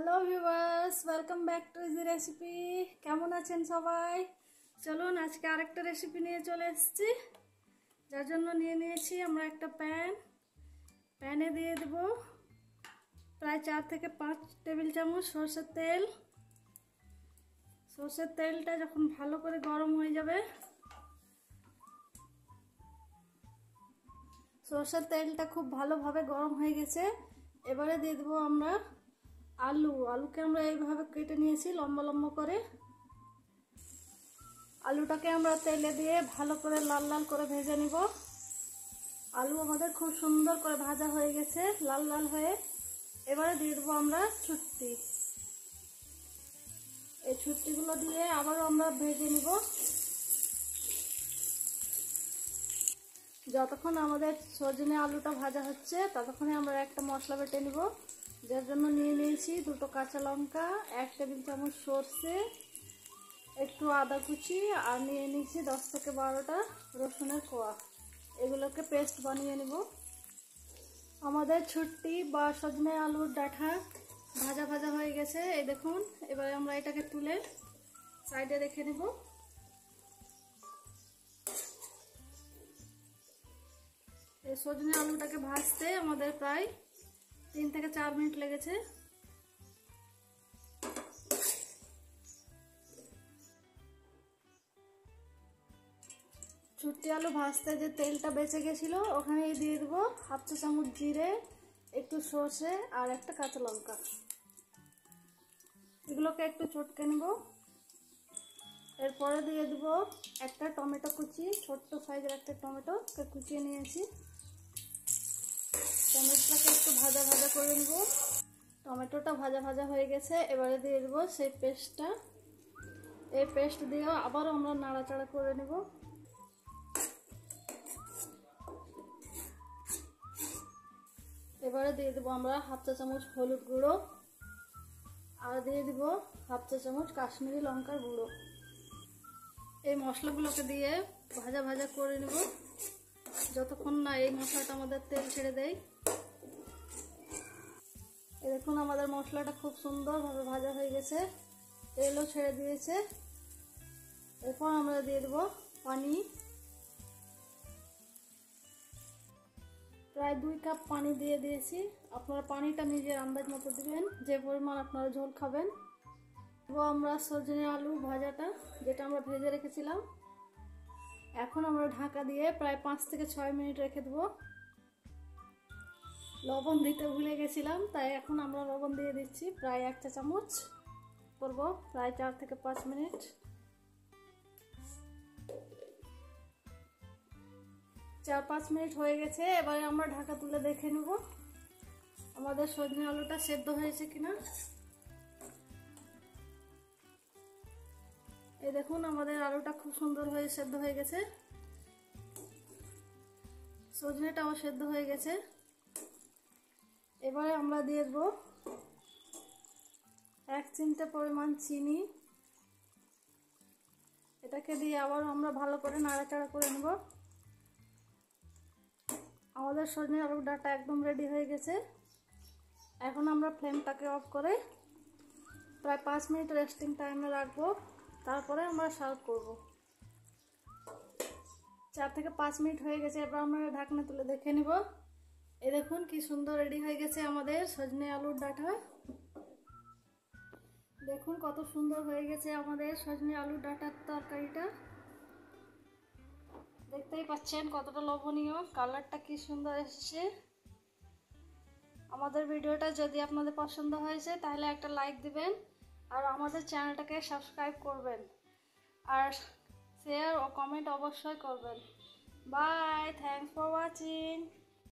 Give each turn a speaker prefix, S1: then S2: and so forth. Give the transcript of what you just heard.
S1: Hello viewers, welcome back to easy recipe. কেমন আছেন সবাই? চলুন আজকে আরেকটা রেসিপি নিয়ে চলে এসেছি। যার জন্য নিয়েছি আমরা একটা প্যানে দিয়ে দেব প্রায় 4 থেকে 5 টেবিল চামচ সরষের তেল। সরষের তেলটা যখন ভালো করে গরম হয়ে যাবে, সরষের তেলটা খুব ভালোভাবে গরম হয়ে গেছে। এবারে দিয়ে দেবো আমরা আলুকে আমরা এইভাবে কেটে নিয়েছি লম্বা লম্বা করে। আলুটাকে আমরা তেলে দিয়ে ভালো করে লাল লাল করে ভেজে নিব। আলু আমাদের খুব সুন্দর করে ভাজা হয়ে গেছে লাল লাল হয়ে। এবারে দিয়ে দেবো আমরা ছুট্টি। এই ছুট্টিগুলো দিয়ে আবারও আমরা ভেজে নিব যতক্ষণ আমাদের সজনে আলুটা ভাজা হচ্ছে। ততক্ষণে আমরা একটা মশলা বেটে নিব। যার জন্য নিয়েছি 2টো কাঁচা লঙ্কা, 1 টেবিল চামচ সর্ষে, একটু আদা কুচি, আর নিয়ে নিয়েছি 10 থেকে 12টা রসুনের কোয়া। এগুলোকে পেস্ট বানিয়ে নিব। আমাদের ছুট্টি বা সজনে আলুর ডাঁটা ভাজা ভাজা হয়ে গেছে, এই দেখুন। এবারে আমরা এটাকে তুলে সাইডে রেখে নেব। এই সজনে আলুটাকে ভাজতে আমাদের প্রায় 3 থেকে 4 মিনিট লেগেছে। ছুট্টি আলু ভাজতে যে তেলটা বেঁচে গেছিল ওখানে দিয়ে দেবো 1/2 চা চামচ জিরে, একটু সর্ষে আর একটা কাঁচা লঙ্কা। এগুলোকে একটু চটকে নেব। এরপরে দিয়ে দেবো একটা টমেটো কুচি, ছোট্ট সাইজের একটা টমেটোকে কুচিয়ে নিয়েছি। টমেটোটাকে একটু ভাজা ভাজা করে নেব। টমেটোটা ভাজা ভাজা হয়ে গেছে। এবারে দিয়ে দেবো সেই পেস্টটা। এই পেস্ট দিয়েও আবারও আমরা নাড়াচাড়া করে নেব। এবারে দিয়ে দেবো আমরা 1/2 চা চামচ হলুদ গুঁড়ো, আর দিয়ে দিব 1/2 চা চামচ কাশ্মীরি লঙ্কার গুঁড়ো। এই মশলাগুলোকে দিয়ে ভাজা ভাজা করে নেব যতক্ষণ না এই মশলাটা আমাদের তেল ছেড়ে দেয়। এই দেখুন আমাদের মশলাটা খুব সুন্দরভাবে ভাজা হয়ে গেছে, তেলও ছেড়ে দিয়েছে। এরপর আমরা দিয়ে দেবো পানি। প্রায় 2 কাপ পানি দিয়ে দিয়েছি। আপনারা পানিটা নিজের আন্দাজ মতো দিবেন, যে পরিমাণ আপনারা ঝোল খাবেন। আমরা সজনে আলু ভাজাটা যেটা আমরা ভেজে রেখেছিলাম, এখন আমরা ঢাকা দিয়ে প্রায় 5 থেকে 6 মিনিট রেখে দেবো। লবণ দিতে ভুলে গেছিলাম, তাই এখন আমরা লবণ দিয়ে দিচ্ছি প্রায় 1 চা চামচ করব, প্রায় 4 থেকে 5 মিনিট। 4-5 মিনিট হয়ে গেছে। এবারে আমরা ঢাকা তুলে দেখে নেব আমাদের সজনে আলুটা সেদ্ধ হয়েছে কিনা। এই দেখুন আমাদের আলুটা খুব সুন্দর হয়ে সেদ্ধ হয়ে গেছে, সজনেটাও সেদ্ধ হয়ে গেছে। এবারে আমরা দিয়ে দেবো 1 চিমটে পরিমাণ চিনি। এটাকে দিয়ে আবার আমরা ভালো করে নাড়াচাড়া করে নেব। আমাদের সজনে আলুর ডাঁটা একদম রেডি হয়ে গেছে। এখন আমরা ফ্লেমটাকে অফ করে প্রায় 5 মিনিট রেস্টিং টাইমে রাখবো, তারপরে আমরা সার্ভ করব। 4 থেকে 5 মিনিট হয়ে গেছে। এবার আমরা ঢাকনা তুলে দেখে নিব। এই দেখুন কি সুন্দর রেডি হয়ে গেছে আমাদের সজনে আলুর ডাঁটা। দেখুন কত সুন্দর হয়ে গেছে আমাদের সজনে আলুর ডাঁটার তরকারিটা। দেখতেই পাচ্ছেন কতটা লোভনীয়, কালারটা কি সুন্দর এসেছে। আমাদের ভিডিওটা যদি আপনাদের পছন্দ হয়েছে তাহলে একটা লাইক দিবেন, আর আমাদের চ্যানেলটাকে সাবস্ক্রাইব করবেন, আর শেয়ার ও কমেন্ট অবশ্যই করবেন। Bye, thanks for watching.